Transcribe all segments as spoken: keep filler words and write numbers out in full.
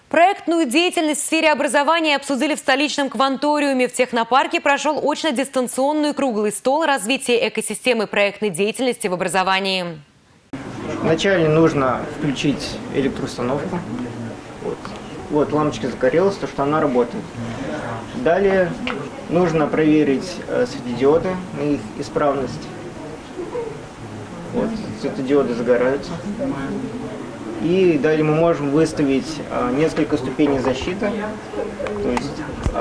Проектную деятельность в сфере образования обсудили в столичном кванториуме. В технопарке прошел очно-дистанционный круглый стол развития экосистемы проектной деятельности в образовании. Вначале нужно включить электроустановку. Вот, вот лампочка загорелась, то что она работает. Далее нужно проверить э, светодиоды на их исправность. Вот, светодиоды загораются. И далее мы можем выставить э, несколько ступеней защиты. То есть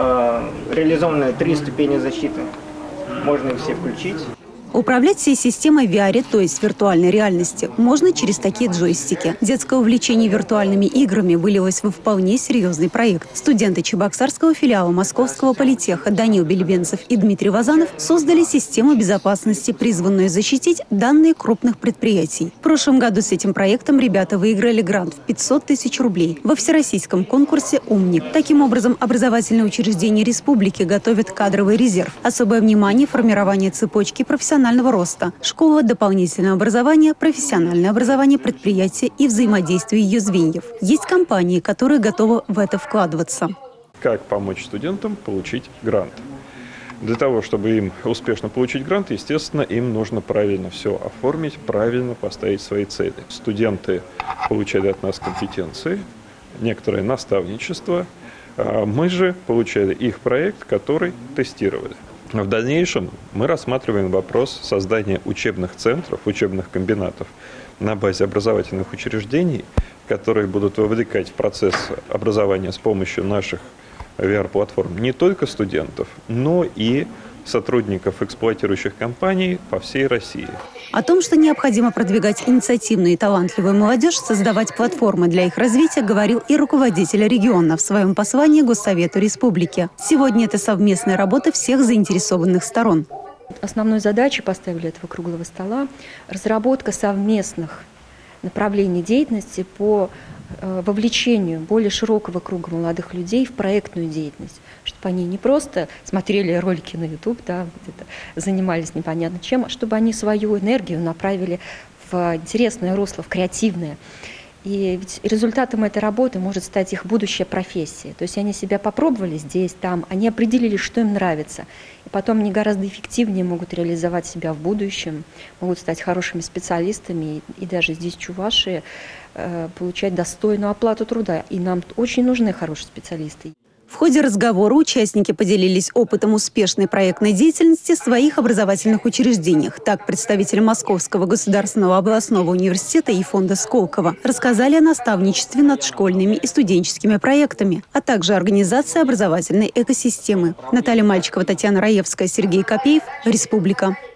э, реализованы три ступени защиты. Можно их все включить. Управлять всей системой ви ар, то есть виртуальной реальности, можно через такие джойстики. Детское увлечение виртуальными играми вылилось в вполне серьезный проект. Студенты Чебоксарского филиала Московского политеха Данил Белебенцев и Дмитрий Вазанов создали систему безопасности, призванную защитить данные крупных предприятий. В прошлом году с этим проектом ребята выиграли грант в пятьсот тысяч рублей во всероссийском конкурсе «Умник». Таким образом, образовательные учреждения республики готовят кадровый резерв. Особое внимание – формирование цепочки профессионального роста, школа, дополнительное образование, профессиональное образование, предприятия и взаимодействие ее звеньев. Есть компании, которые готовы в это вкладываться. Как помочь студентам получить грант? Для того, чтобы им успешно получить грант, естественно, им нужно правильно все оформить, правильно поставить свои цели. Студенты получали от нас компетенции, некоторое наставничество. Мы же получали их проект, который тестировали. В дальнейшем мы рассматриваем вопрос создания учебных центров, учебных комбинатов на базе образовательных учреждений, которые будут вовлекать в процесс образования с помощью наших ви ар-платформ не только студентов, но и сотрудников эксплуатирующих компаний по всей России. О том, что необходимо продвигать инициативную и талантливую молодежь, создавать платформы для их развития, говорил и руководитель региона в своем послании Госсовету Республики. Сегодня это совместная работа всех заинтересованных сторон. Основной задачей поставили этого круглого стола – разработка совместных направлений деятельности по вовлечению более широкого круга молодых людей в проектную деятельность, чтобы они не просто смотрели ролики на ютуб, да, занимались непонятно чем, а чтобы они свою энергию направили в интересное русло, в креативное. И ведь результатом этой работы может стать их будущая профессия. То есть они себя попробовали здесь, там, они определили, что им нравится. И потом они гораздо эффективнее могут реализовать себя в будущем, могут стать хорошими специалистами и, и даже здесь, в Чувашии, э, получать достойную оплату труда. И нам очень нужны хорошие специалисты. В ходе разговора участники поделились опытом успешной проектной деятельности в своих образовательных учреждениях. Так, представители Московского государственного областного университета и фонда Сколково рассказали о наставничестве над школьными и студенческими проектами, а также организации образовательной экосистемы. Наталья Мальчикова, Татьяна Раевская, Сергей Копеев. Республика.